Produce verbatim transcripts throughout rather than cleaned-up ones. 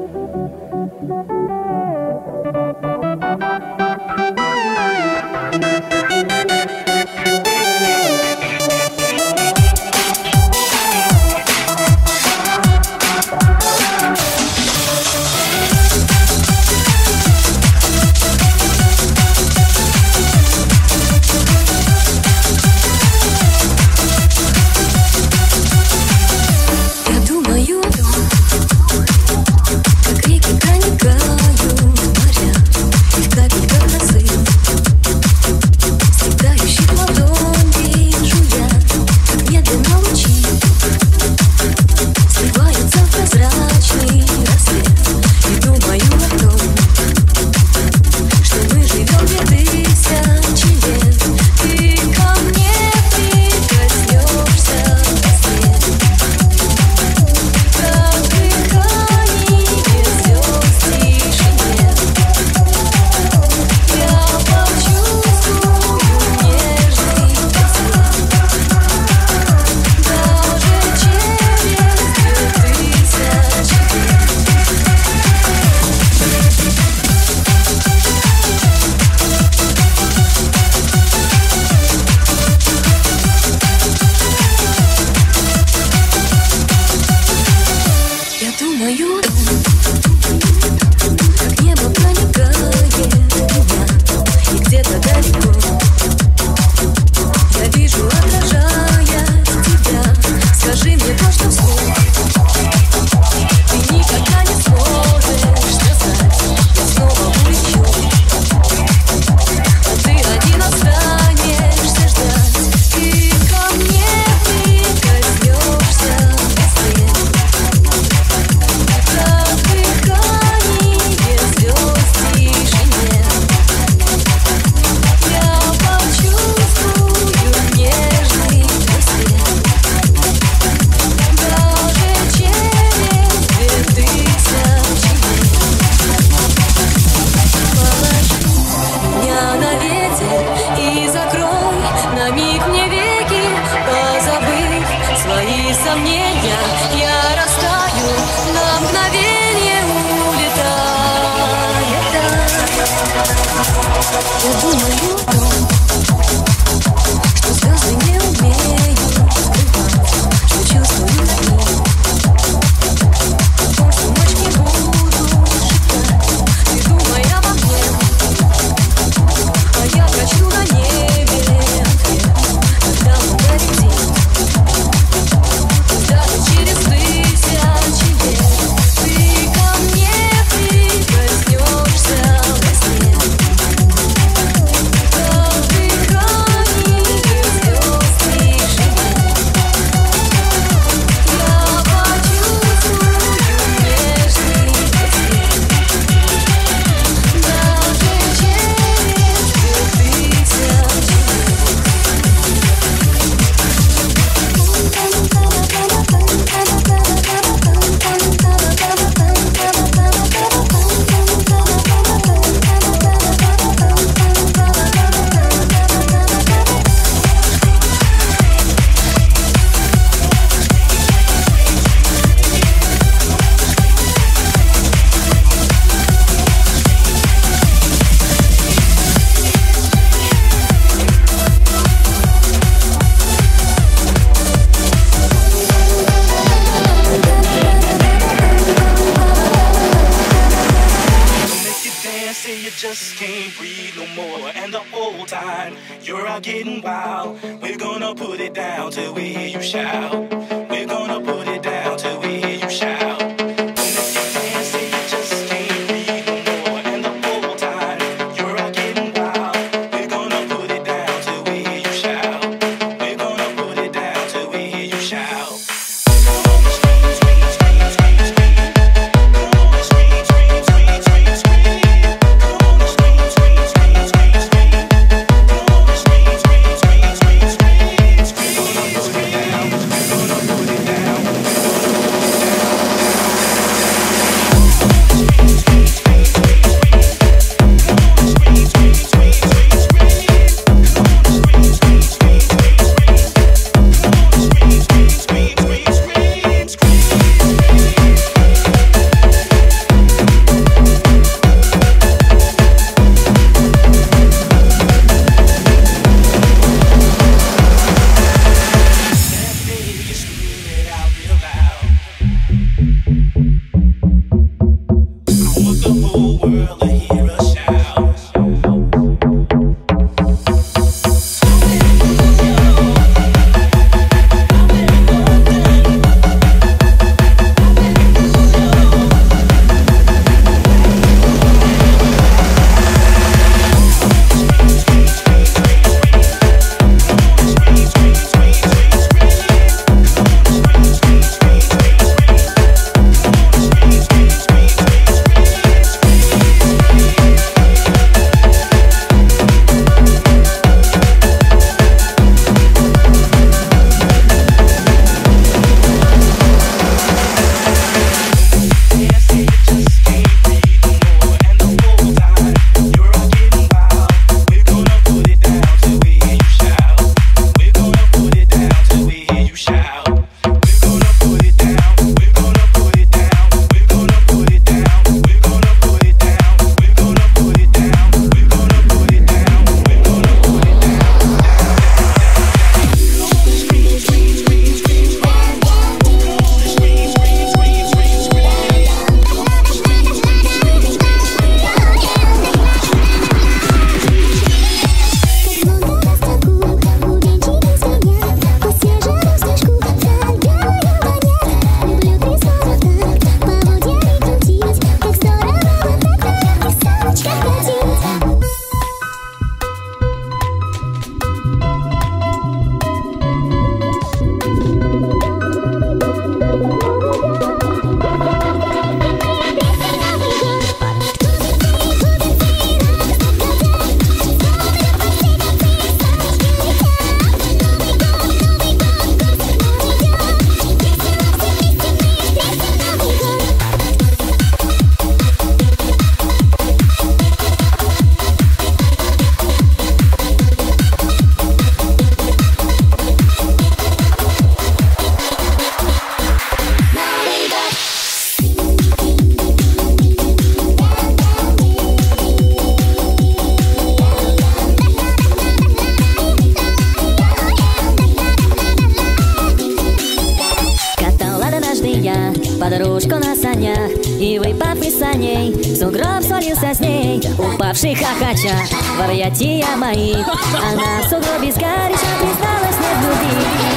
just can't breathe no more. And the whole time you're out getting wild. We're gonna put it down till we hear you shout. We're gonna put it down till we hear you shout. We're gonna подружку на санях, и выпав из саней, в сугроб свалился с ней, упавший хохоча в объятия мои. Она в сугробе сгоряча призналась мне в любви.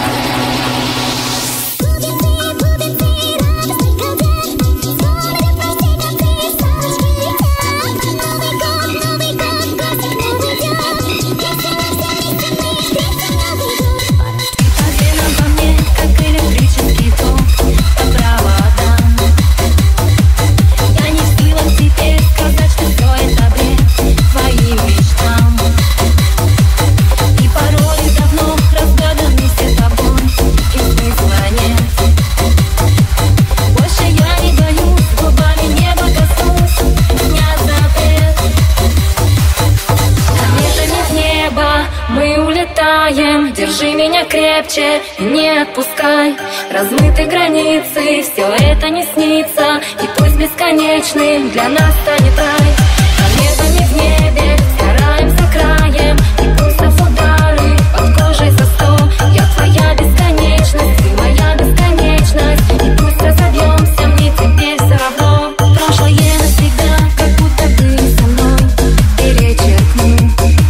Держи меня крепче и не отпускай. Размыты границы, все это не снится. И пусть бесконечным для нас станет рай. Кометами в небе сгораем за краем. И пусть удары под кожей за сто. Я твоя бесконечность, ты моя бесконечность. И пусть разобьемся, мне теперь все равно. Прошлое навсегда, как будто ты со мной. Перечеркну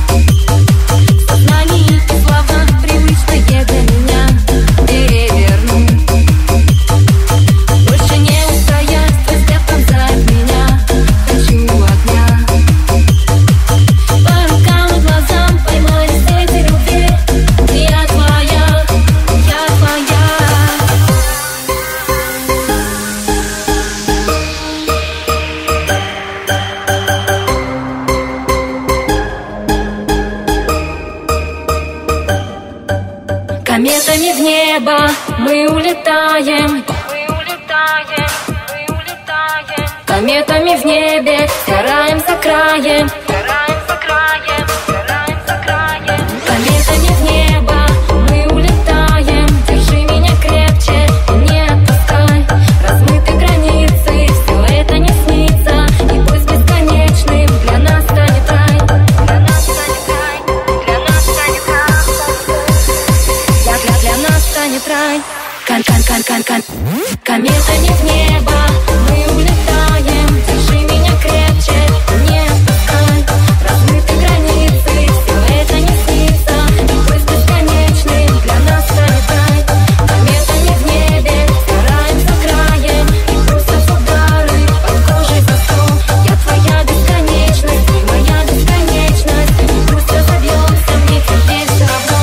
для меня, переверну. Больше не устоять, твой взгляд пронзает меня. Хочу огня. По рукам и глазам поймали сети любви. Я твоя, я твоя. Кометами в небо мы улетаем. Мы улетаем, мы улетаем. Кометами в небе сгораем за краем. Сгораем за краем, сгораем за краем. Кометами в небо мы улетаем. Держи меня крепче и не отпускай. Размыты границы, все это не снится. И пусть бесконечным для нас станет рай. Для нас станет рай, для нас станет рай. Для, для, для нас станет рай. Кан, кан, кан, кан, кан. Кометами в небо мы улетаем. Держи меня крепче, не отпускай. Размыты границы, все это не снится. И пусть бесконечным для нас станет рай. Кометами в небе сгораем за краем. И пусть удары под кожей за сто. Я твоя бесконечность, ты моя бесконечность. И пусть разобьемся, мне теперь все равно.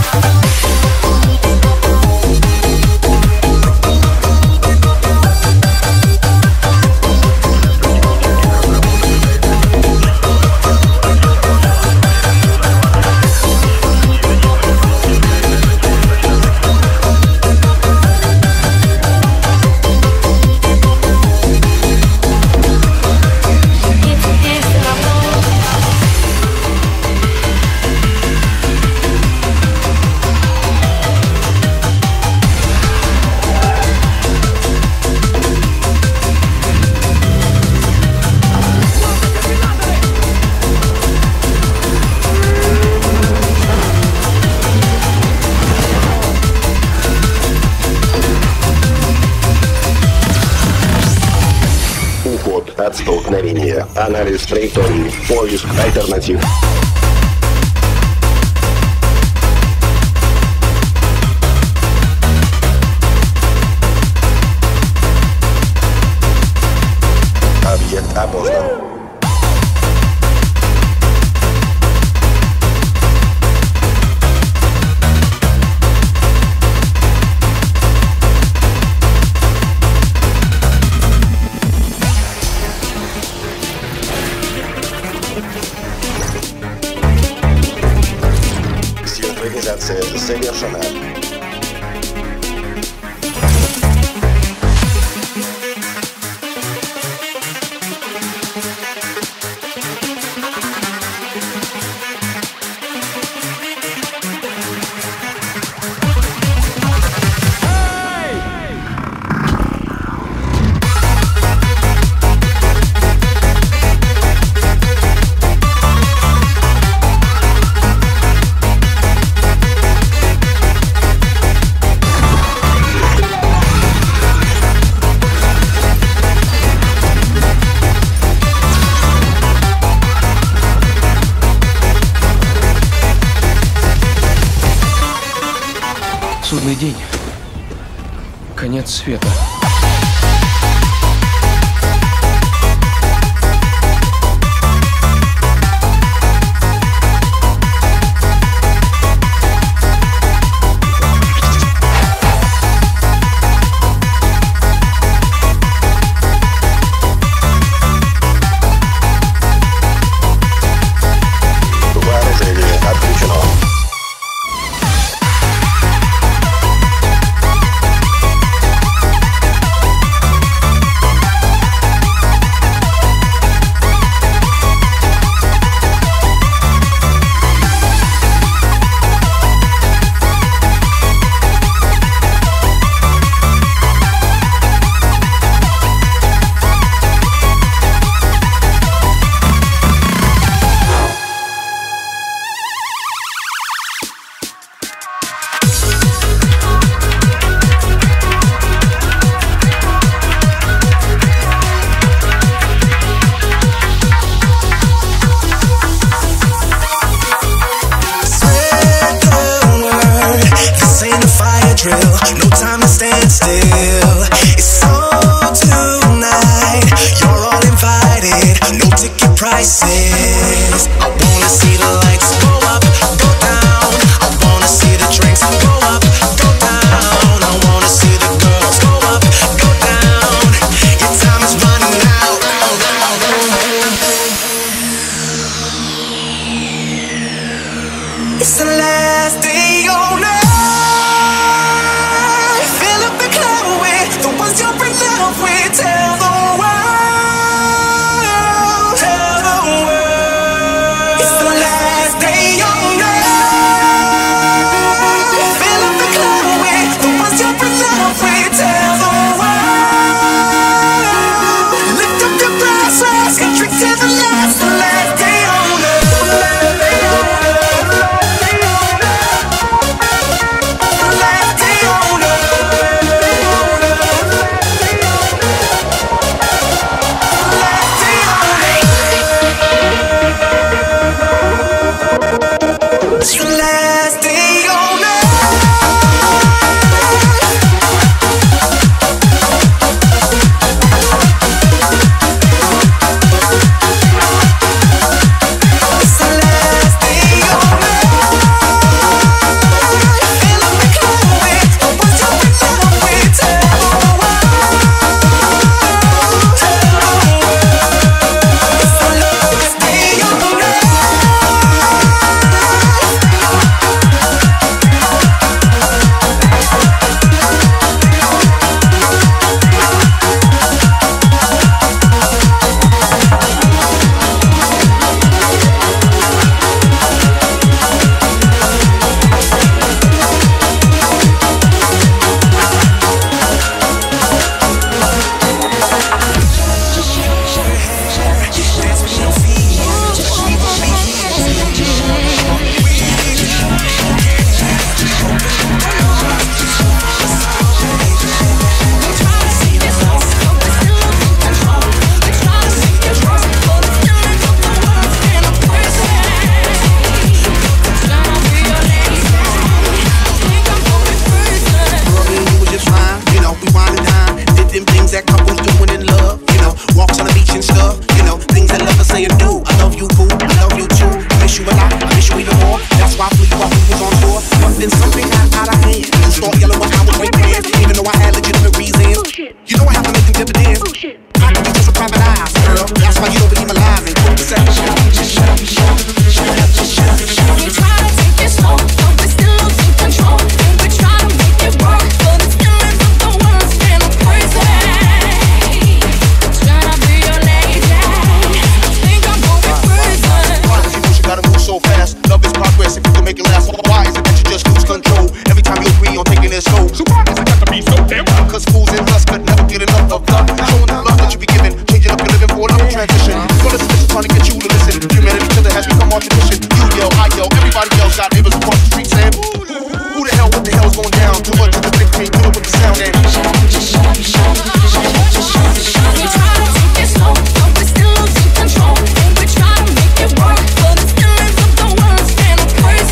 От столкновения, анализ траектории, поиск альтернатив. Объект опознан. Синхронизация завершена. конец света. Вооружение отключено. No time to stand still. It's on tonight. You're all invited. No ticket prices. I wanna see the lights go up, go down. I wanna see the drinks go up, go down. I wanna see the girls go up, go down. Your time is running out. It's the last day on earth. Tell the world, tell the world, it's the last day on earth. Fill up the club with the ones you're in love with. Tell the world, lift up your glasses and drink to the last, the last day on earth. The last day on earth. The last day on earth. It's the last day on earth. It's the last day on earth. Fill up the club with the ones you're in love with. Tell the world, tell the world, it's the last day on earth.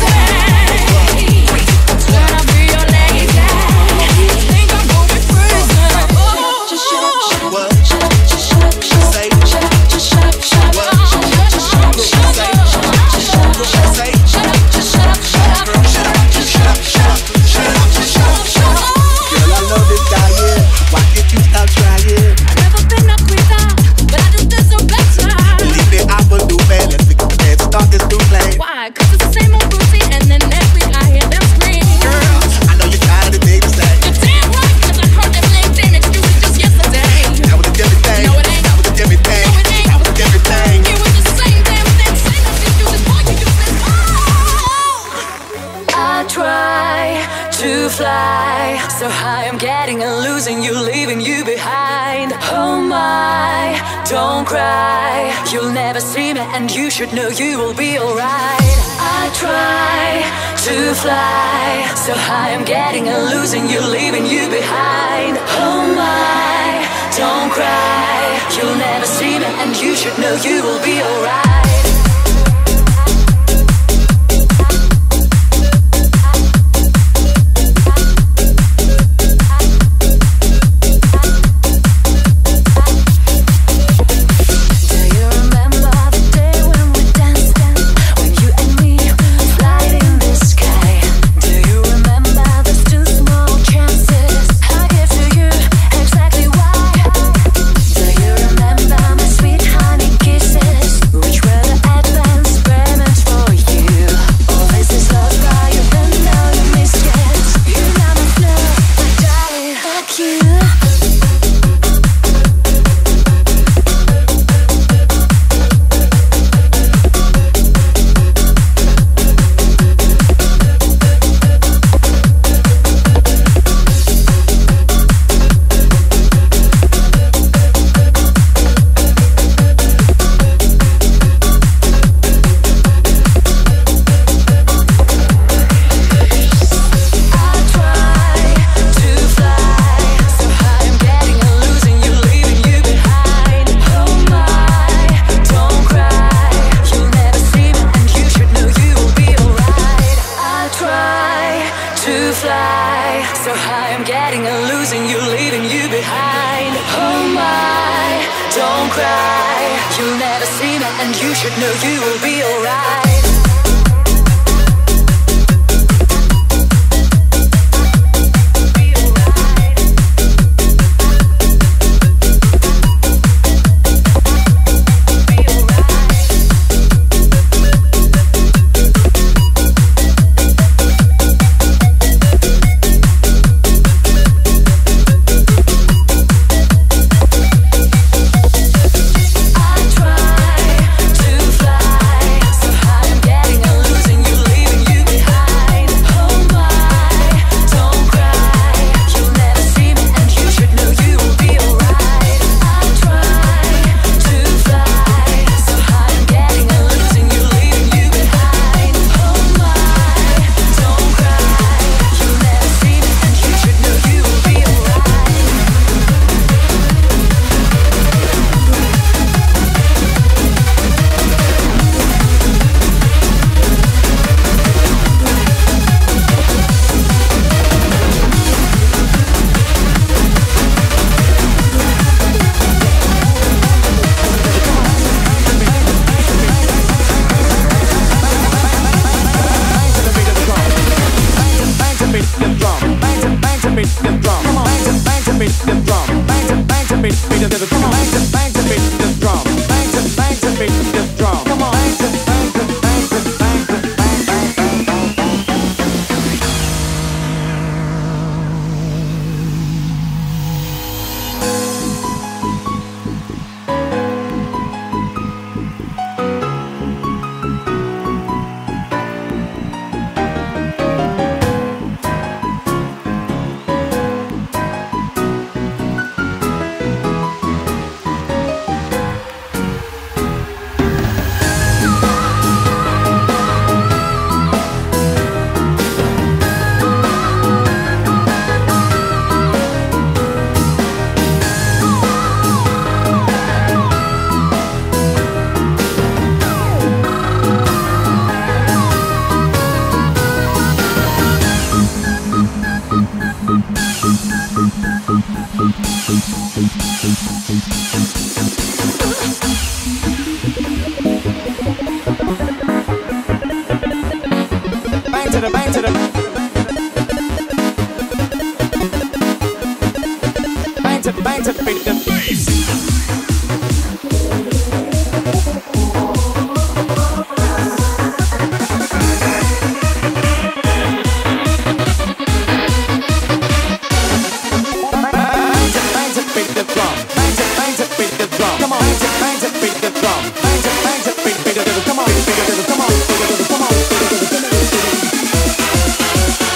First Oh my, don't cry. You'll never see me and you should know you will be alright. I try to fly so high, I'm getting and losing you, leaving you behind. Oh my, don't cry. You'll never see me and you should know you will be alright.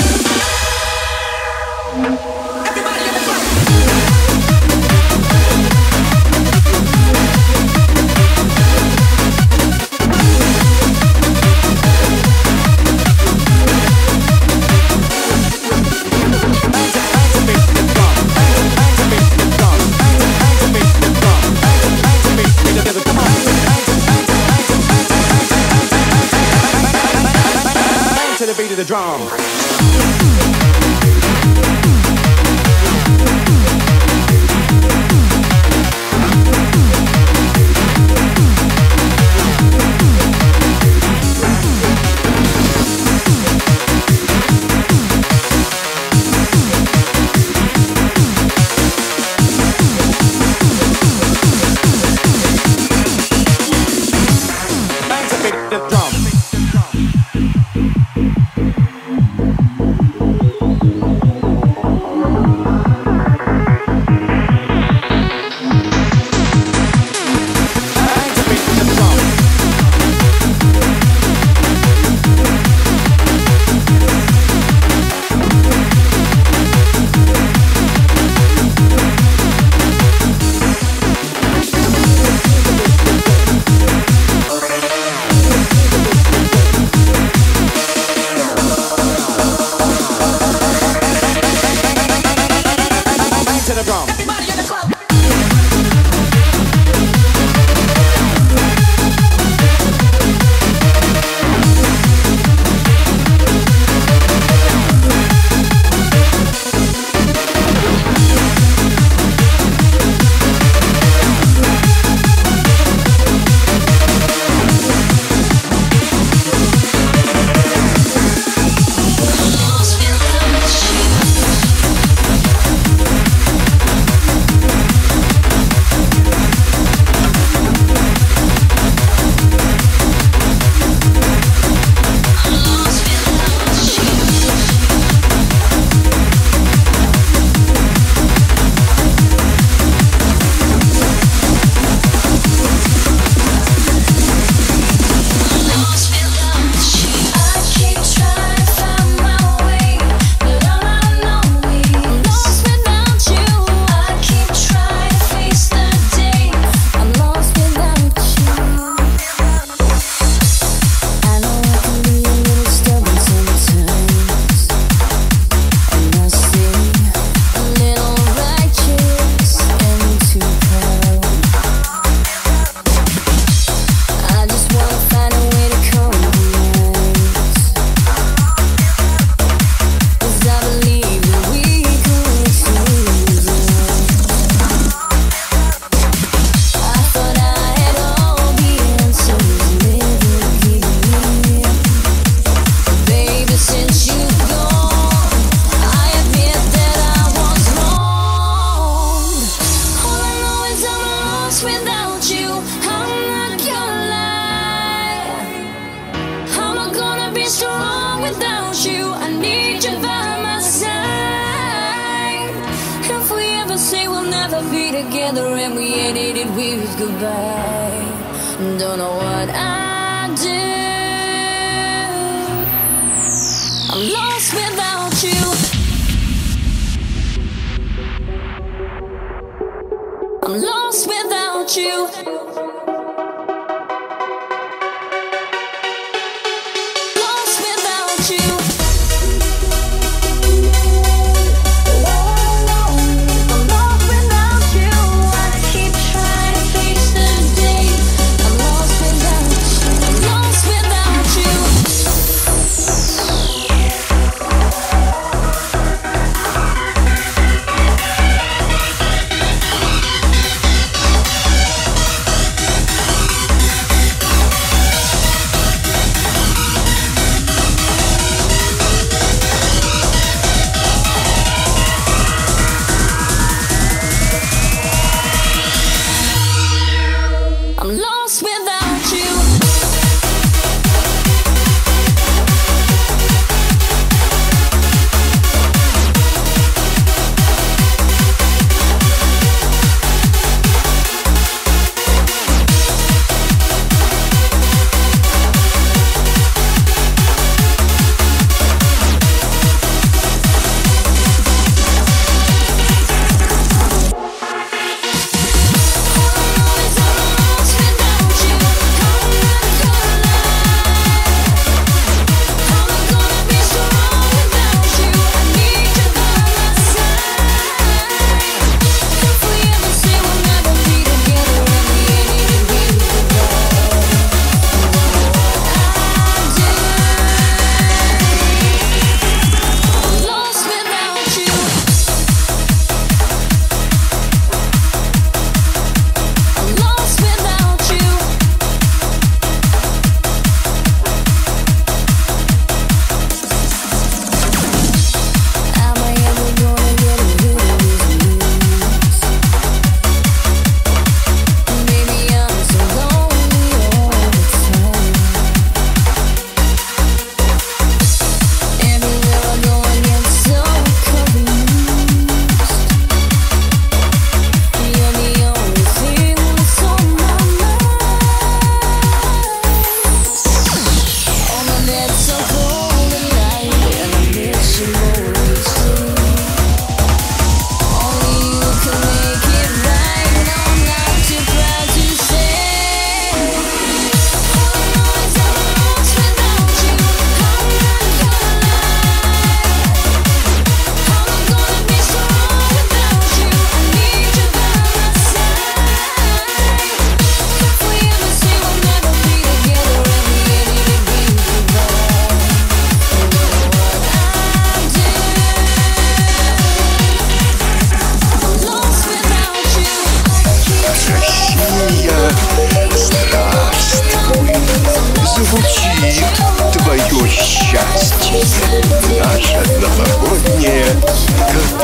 Everybody drum.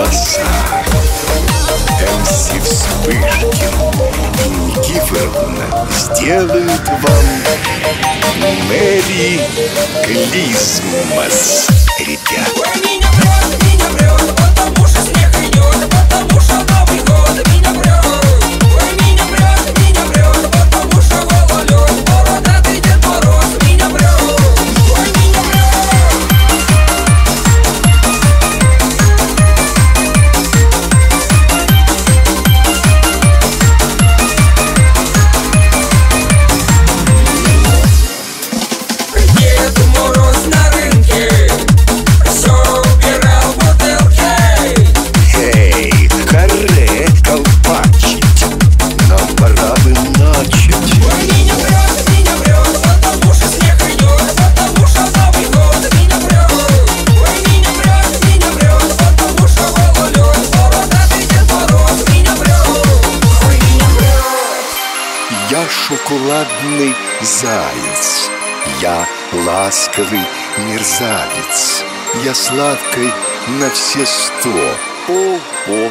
голоса. эм си Вспышкин и Никифоровна сделают вам Мэри Клизмас, ребят. Ой, меня прет, меня прет, потому что снег идет, потому что Новый год меня прет. Ой, меня прет, меня прет, потому что гололед, бородатый Дед Мороз меня прет. Ой, меня Дед Мороз на рынке все убирал бутылки. Эй, каре, колпачить, нам пора бы начать. Ой, меня прет, меня прет, потому что снег идет, потому что Новый год меня прет. Ой, меня прет, меня прет, потому что гололед, бородатый Дед Мороз меня прет. Ой, меня прет. Я шоколадный заяц, я ласковый мерзавец, я сладкой на все сто. О-о-о.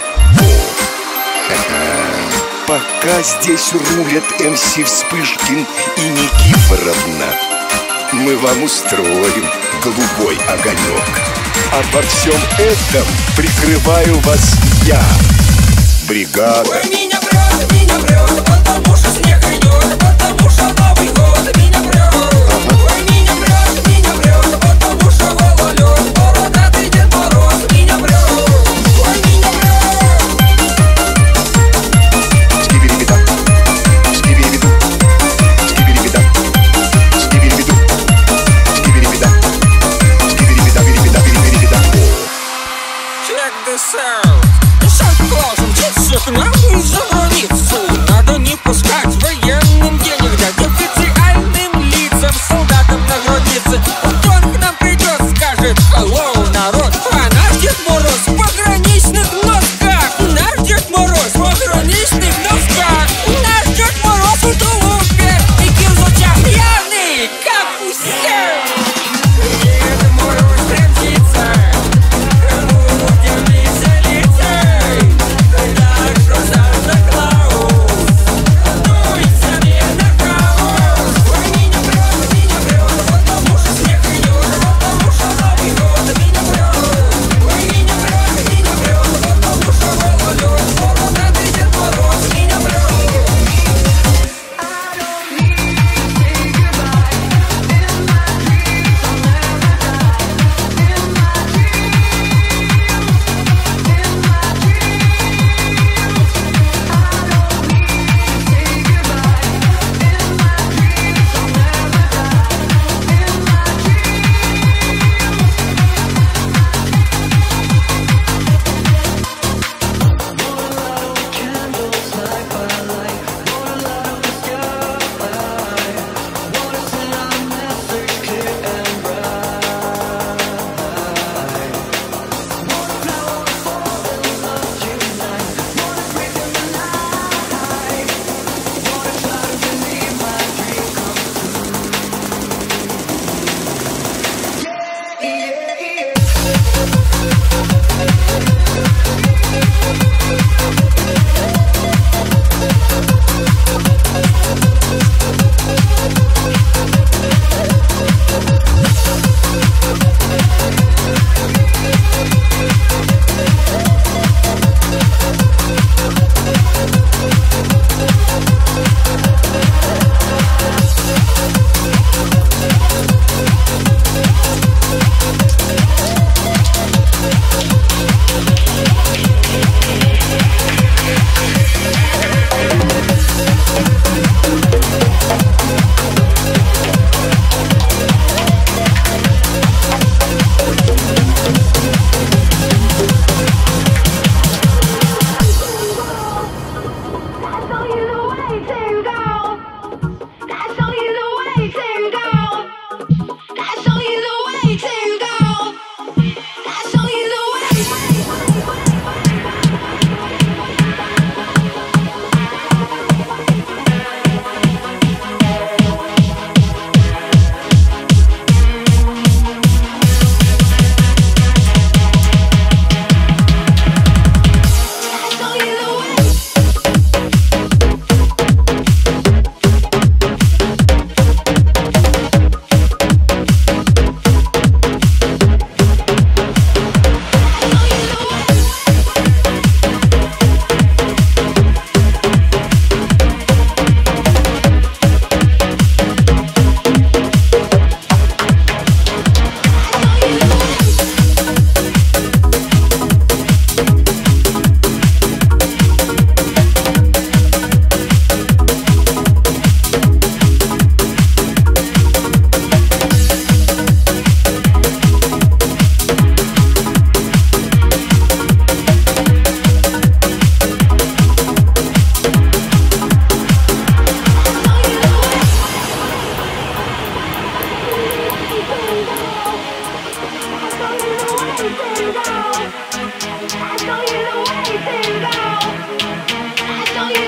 Пока здесь рулят эм си Вспышкин и Никифоровна, мы вам устроим голубой огонек. Обо всем этом прикрываю вас я, бригада. Ой, меня прет, меня прет, потому что снег идет, потому что Новый год меня прет. Ой, меня прет, меня прет, потому что гололед, бородатый Дед Мороз меня прет. Ой, меня прет. Скибиди-бида, скибиди-биду, скибиди-бида, скибиди-биду, скибиди-бида, скибиди-бида, биди-бида, биди-бида. Check this out. Санта-Клаусом птицы к нам из-за границы. Надо не пускать военным денег, дать официально.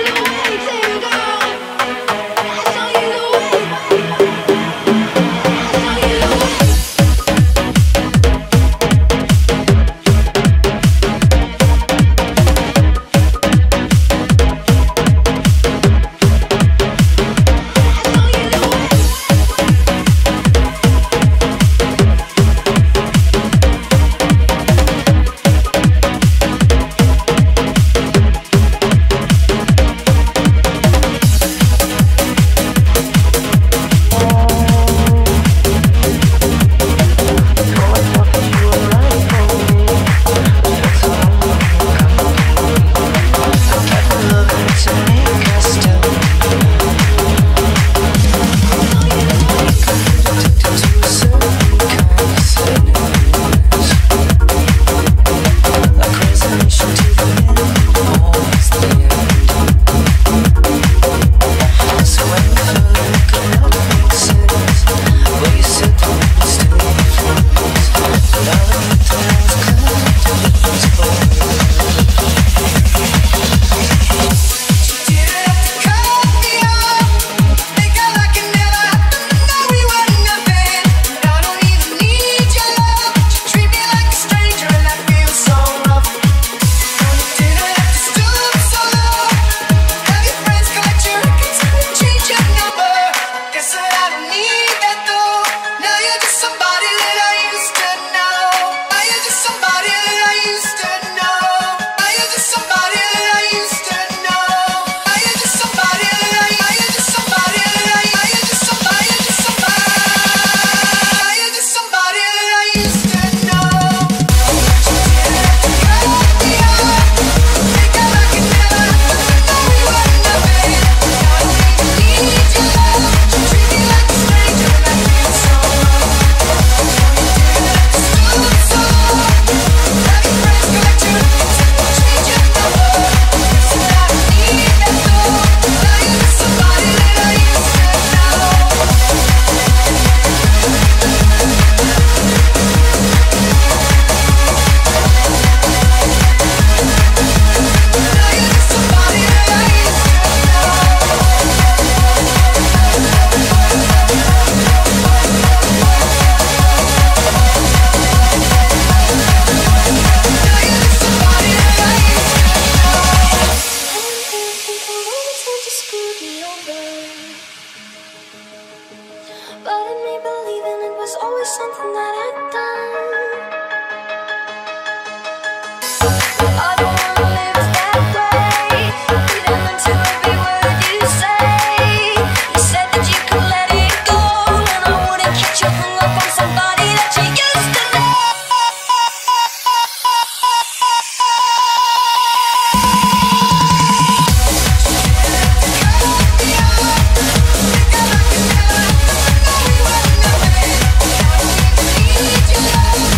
Need you.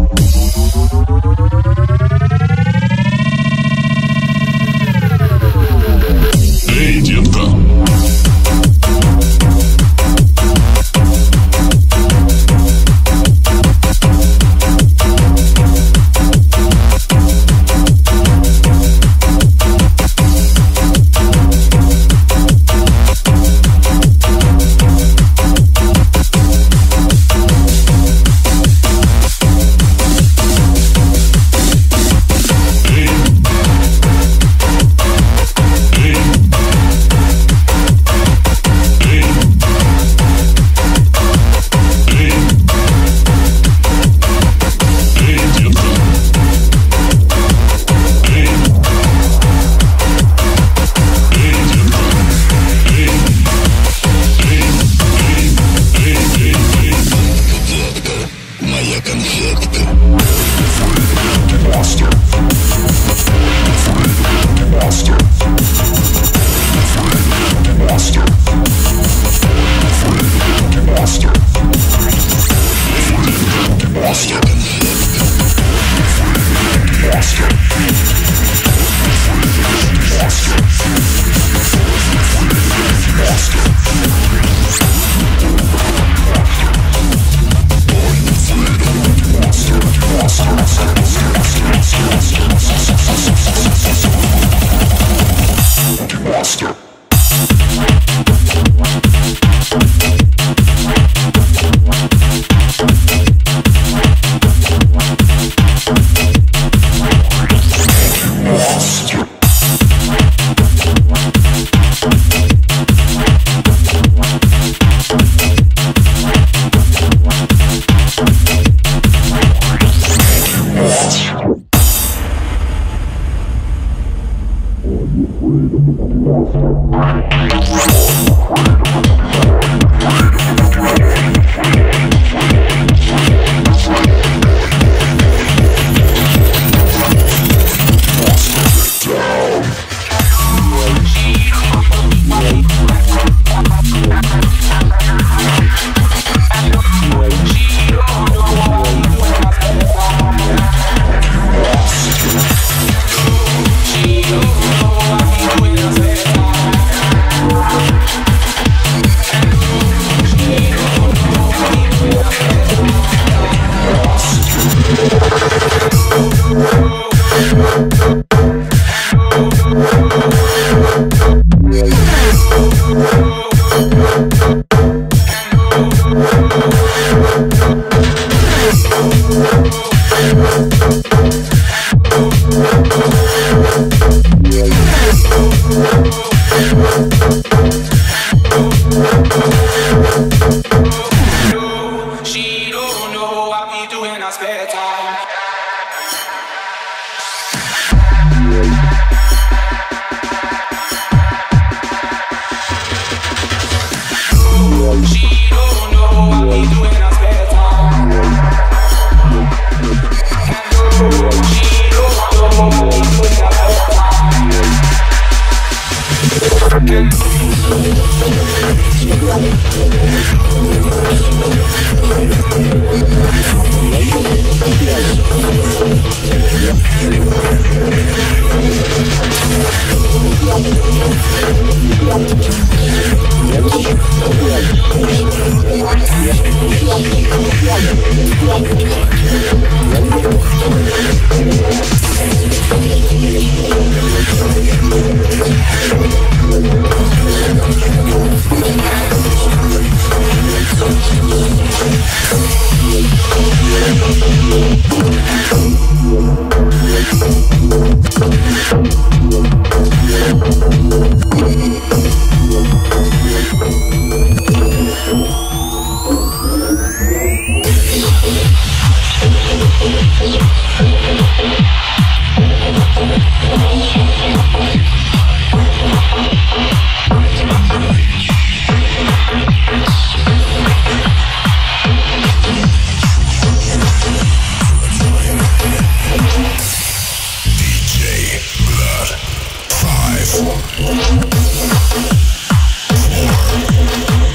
Эй, детка!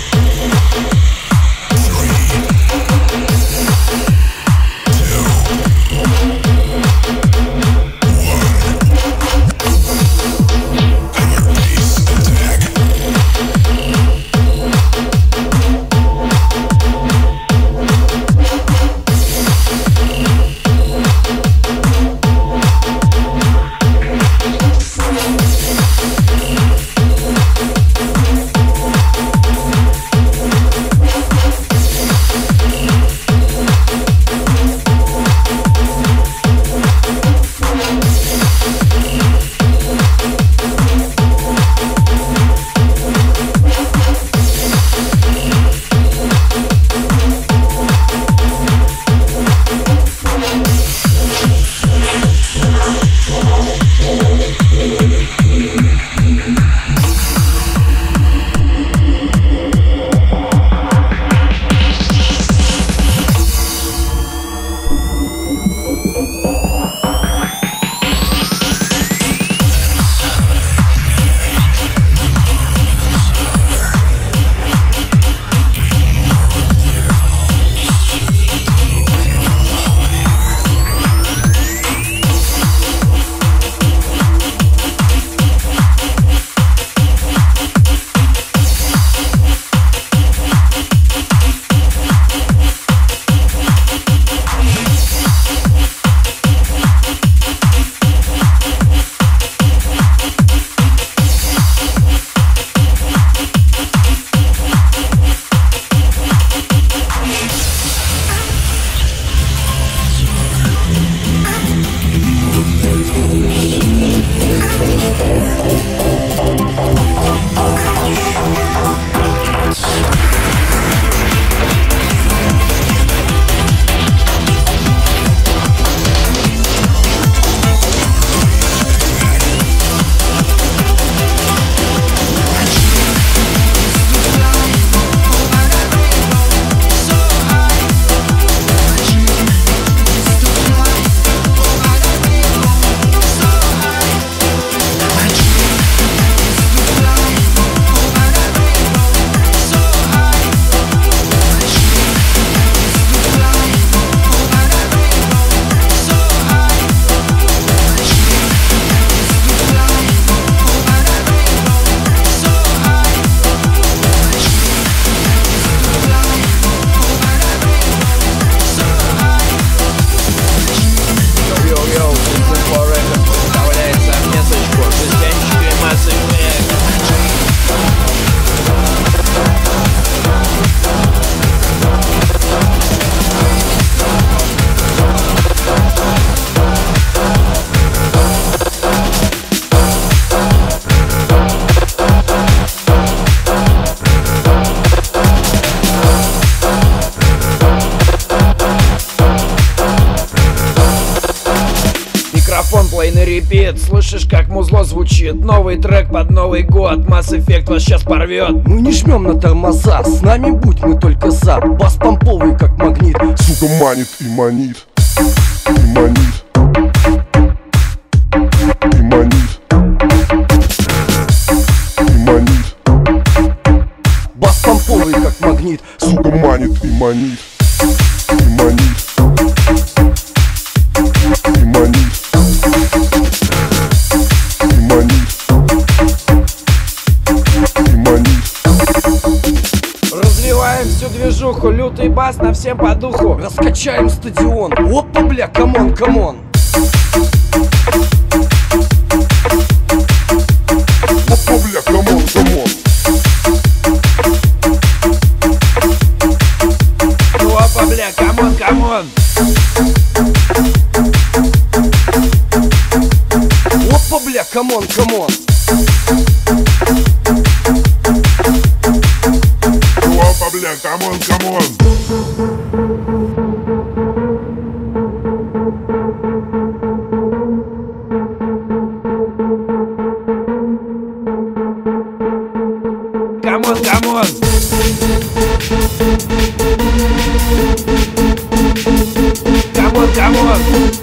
Two репит. Слышишь, как музло звучит? Новый трек под Новый год. Mass Effect вас сейчас порвет. Мы не жмем на тормоза, с нами будь, мы только за. Бас помповый как магнит, сука манит и манит, и манит, и манит, и манит. Бас помповый как магнит, сука манит и манит, и манит, и манит, и манит, и манит. Развиваем всю движуху, лютый бас на всем по духу. Раскачаем стадион, опа, бля, камон, камон. Опа, бля, камон, камон. Ну опа, бля, камон, камон. Опа, бля, камон, камон. Опа, бля, камон, камон. Камон, камон. Камон, камон.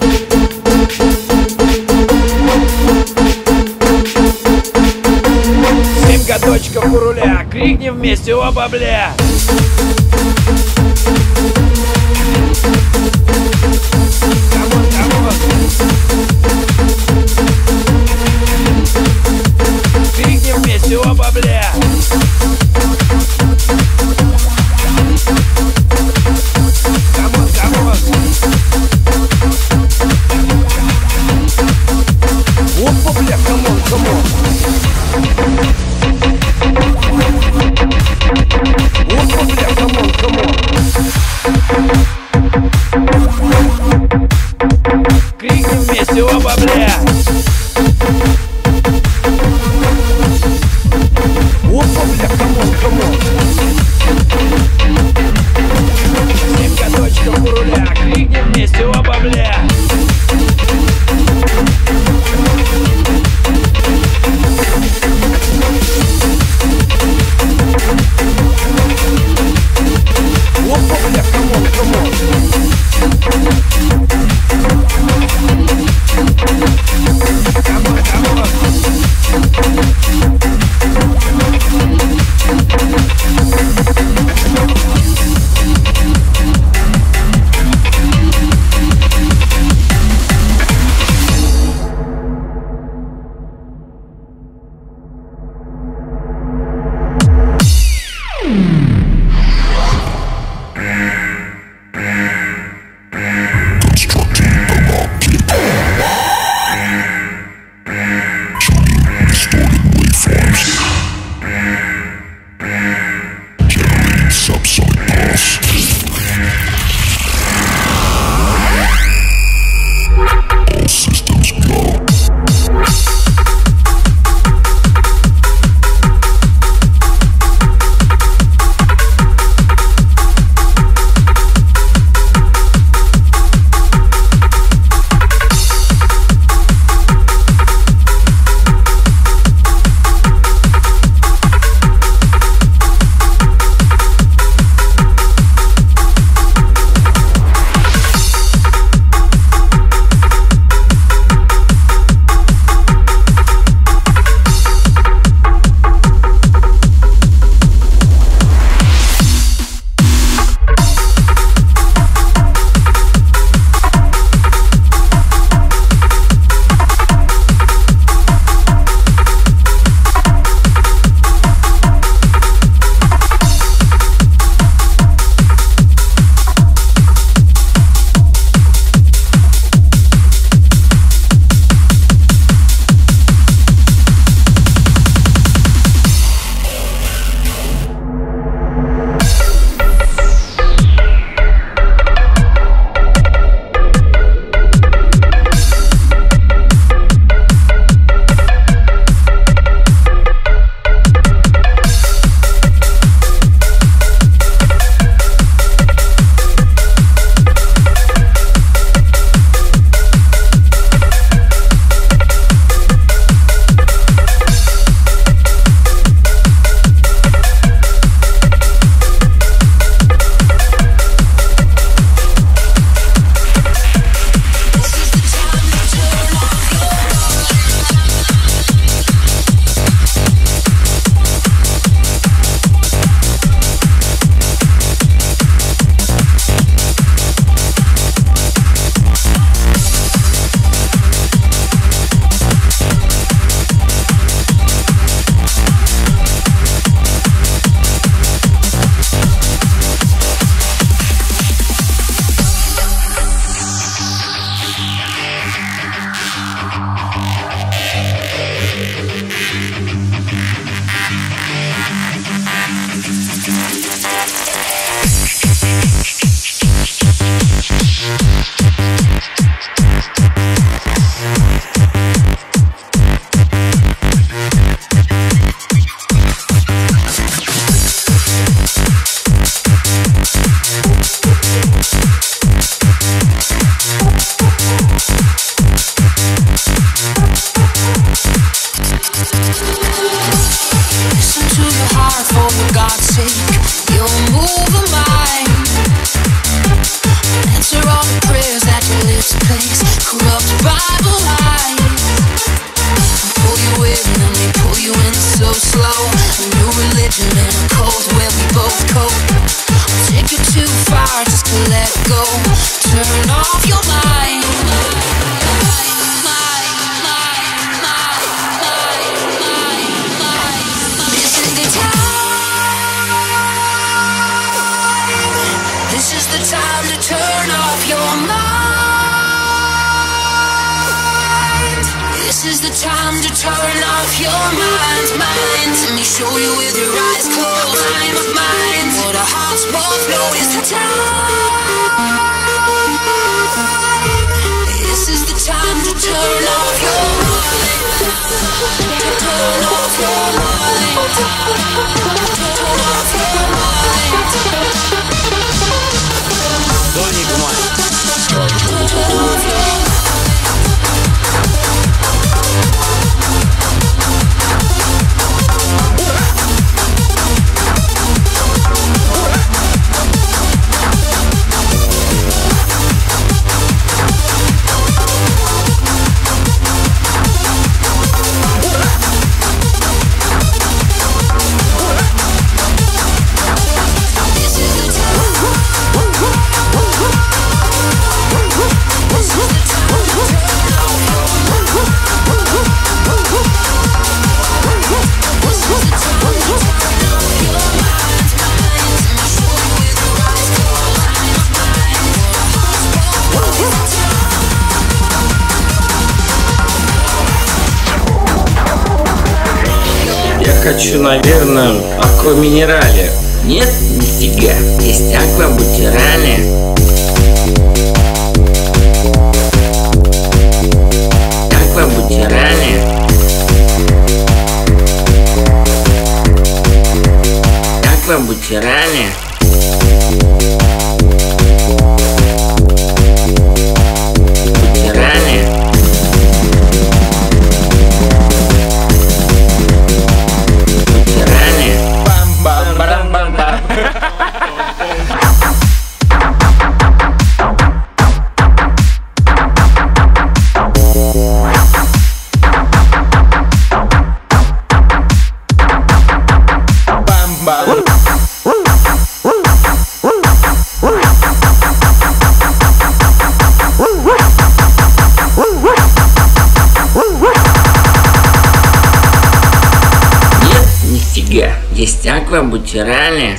Семь годочков у руля, крикнем вместе, оба, бля. Камон, камон. Крикнем вместе, оба, бля. Камон, камон. Опа, бля, камон, камон. Опа, бля, камон, камон. Крикнем вместе, оба, бля. Опа, бля, камон, камон. Семь годочков у руля, крикнем вместе, оба, бля. Опа, бля, камон, камон. Камон, камон. This is the time to turn off your mind, mind. Let me show you with your eyes closed. Time of mind. What our hearts both know is the time. This is the time to turn off your mind. To turn off your mind. To turn off your mind. Тоник Май. Turn off your mind. Хочу, наверное, аква-минерале. Нет, нифига, есть аква-бутирале. Аква-бутирале. Аква-бутирале. Бутирале. Есть аква-бутирале.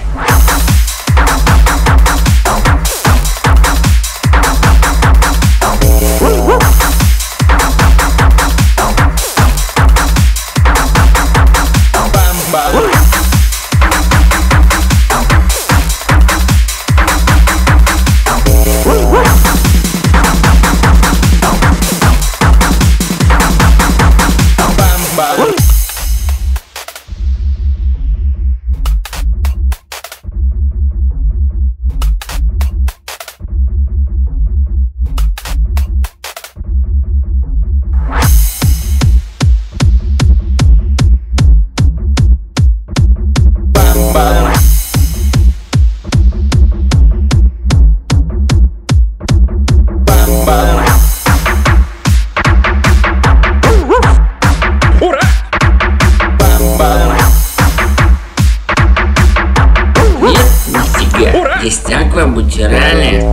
Есть аква-бутирале.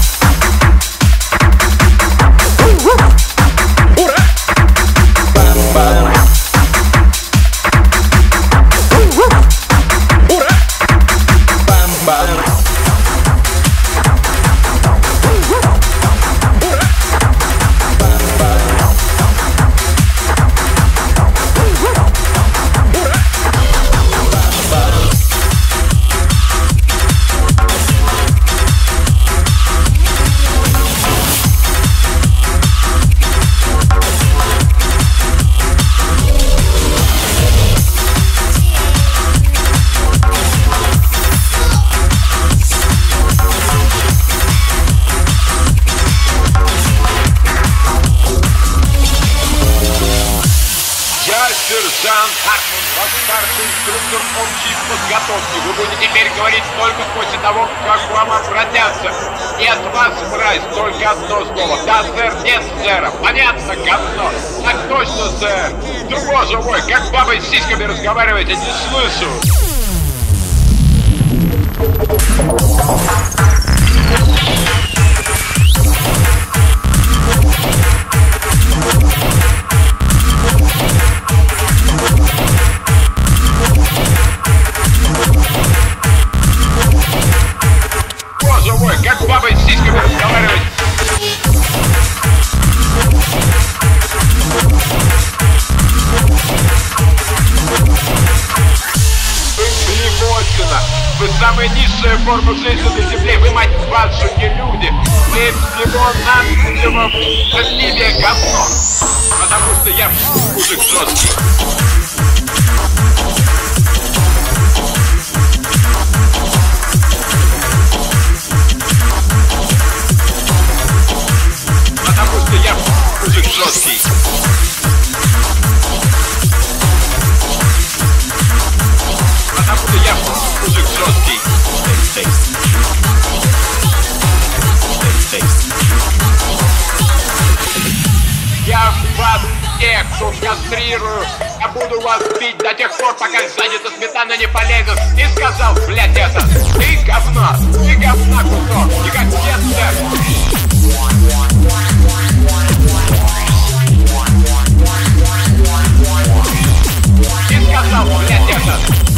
Сержант Харман, ваш старший инструктор общей подготовки. Вы будете теперь говорить только после того, как к вам обратятся. И от вас, мразь, только одно слово. Да, сэр, нет, сэра. Понятно, говно. Так точно, сэр. Другой живой, как баба с сиськами разговариваете, не слышу. Как баба с сиськами разговаривать? форму жизни на земле. Вы, мать вашу, не люди. Вы всего навсего красивее говно. Потому что я мужик жесткий. Потому что я мужик жесткий. Потому что я мужик жесткий. Я вас всех тут кастрирую. Я буду вас бить до тех пор, пока задница сметана не полезет. И сказал, блядь, это ты говно, ты говна кусок, и как детство. И сказал, блядь, это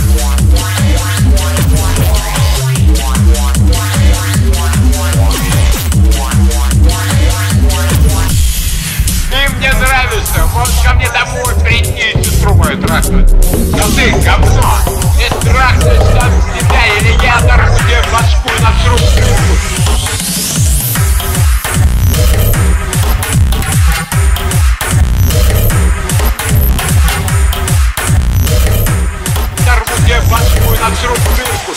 ты мне нравишься, можешь ко мне домой прийти и сестру мою трахнуть. Но ты говно, ты трахнешь сам себя, или я оторву тебе башку и насру в крылку. Оторву тебе башку и насру в крылку.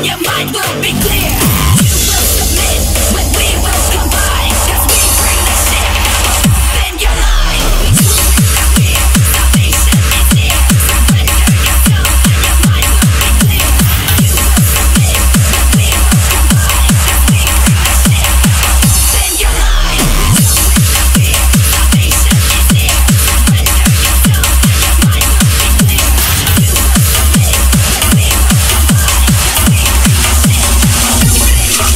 your mind will be clear. You will submit when we will combine, 'cause we bring the shit up in your mind. We do disappear, salvation is here. Surrender yourself and your mind will be clear. You will submit when we will combine, 'cause we bring the shit up in your mind. We do disappear, salvation is here. Surrender yourself and your mind will be clear. You will submit when we will combine, 'cause we bring the shit up in your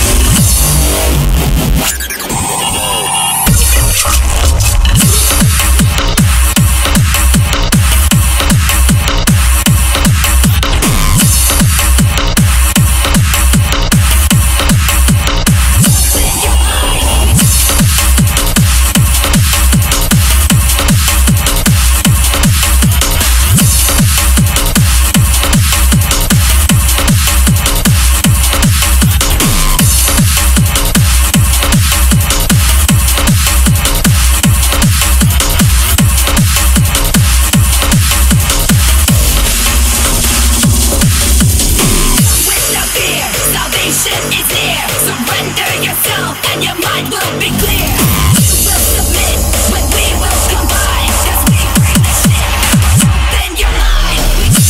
salvation is here. Surrender yourself and your mind will be clear. You will submit when we will combine, 'cause we bring the shit up in your mind.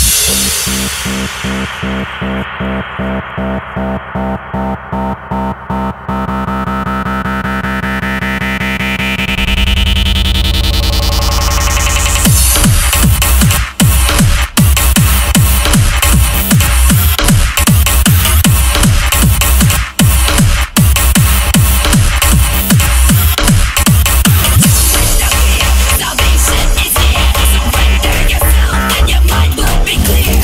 Salvation is here. Surrender yourself and your mind will be clear.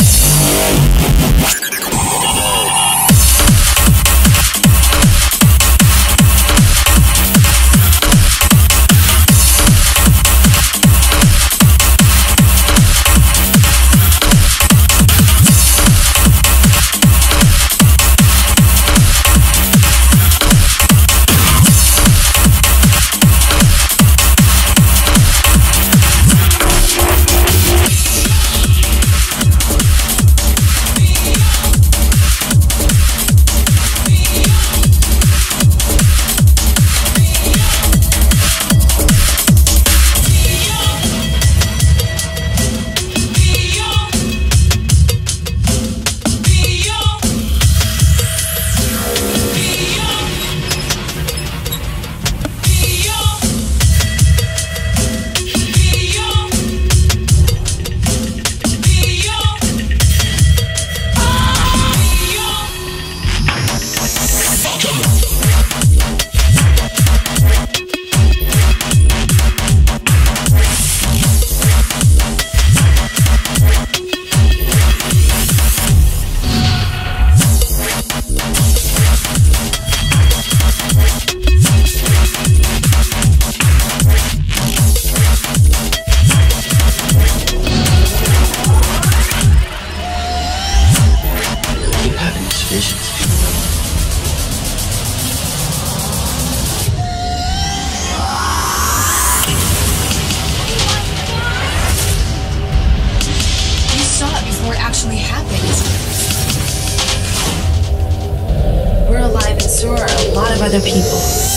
Other people.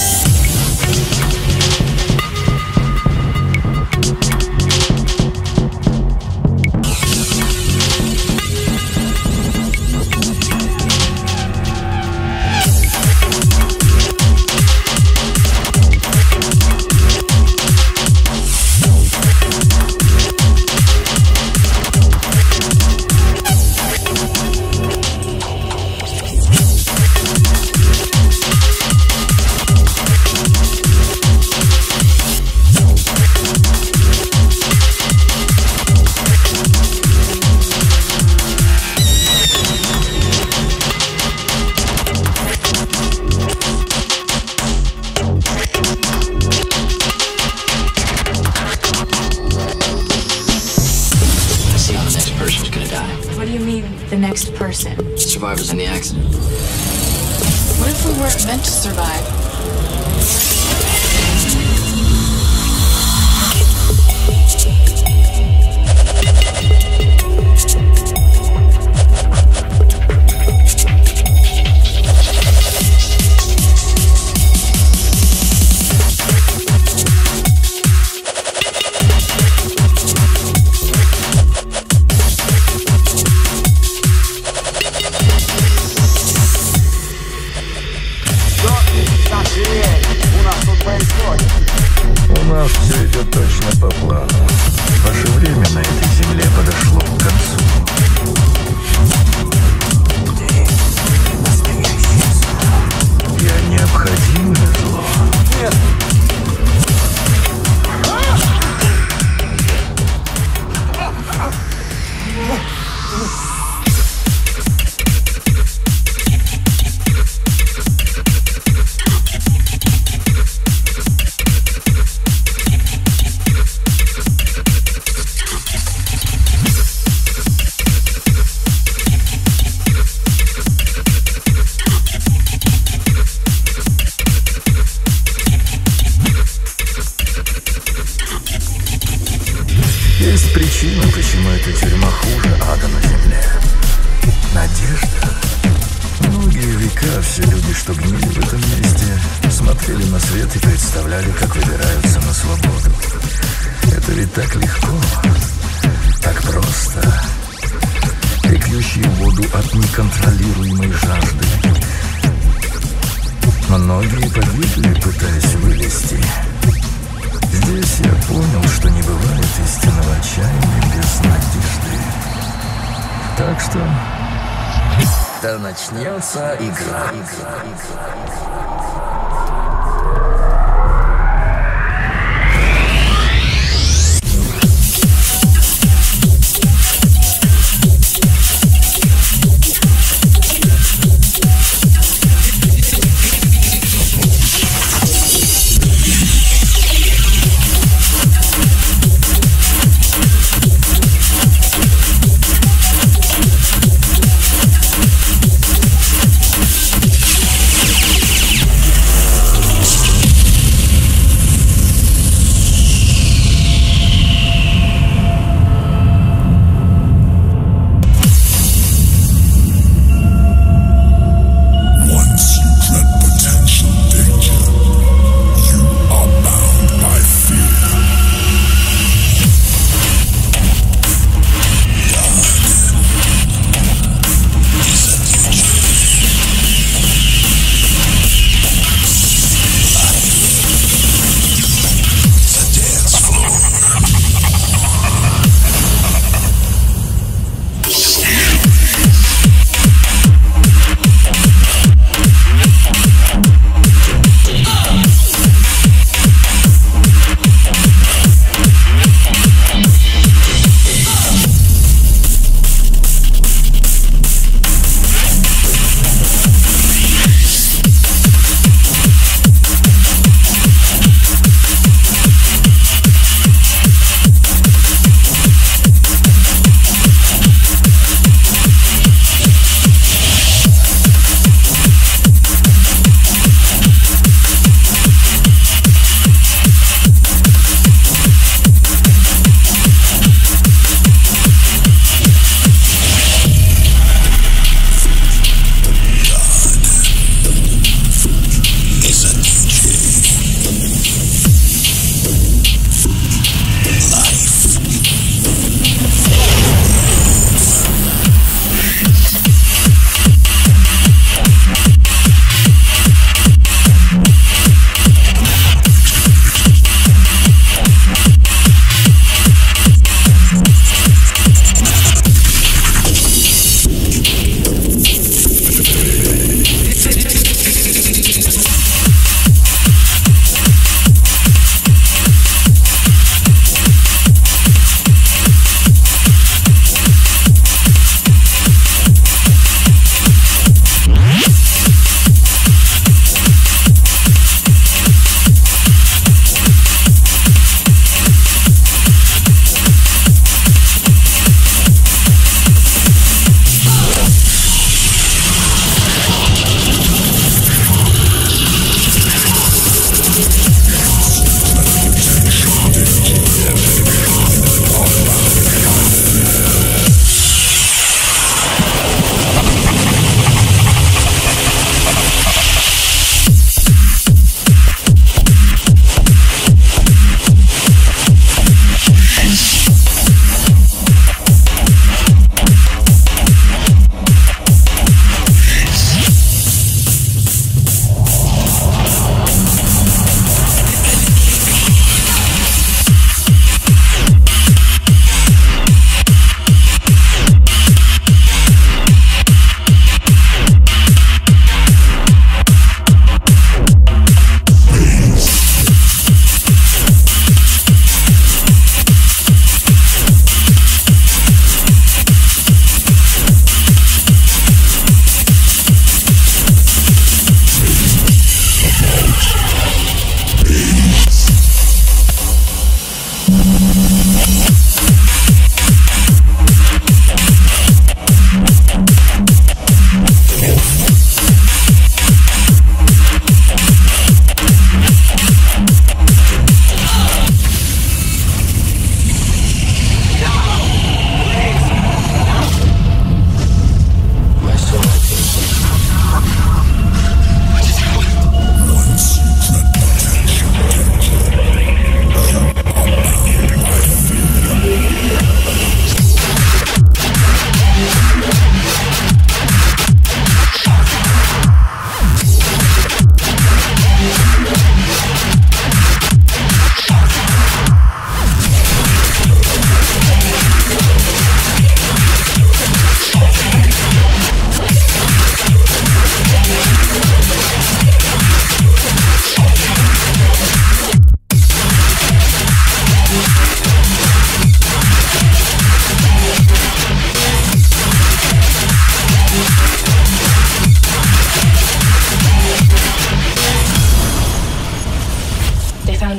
The next person. Survivors in the accident. What if we weren't meant to survive? что гнили в этом месте, смотрели на свет и представляли, как выбираются на свободу. Это ведь так легко, так просто. И пьющие воду от неконтролируемой жажды. Многие погибли, пытаясь вылезти. Здесь я понял, что не бывает истинного отчаяния без надежды. Так что... Да начнется игра. игра, игра.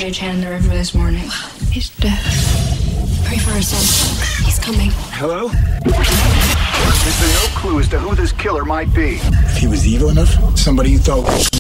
stagehand in the river this morning. He's dead. Pray for our son. He's coming. Hello? There's been no clue as to who this killer might be. If he was evil enough, somebody you thought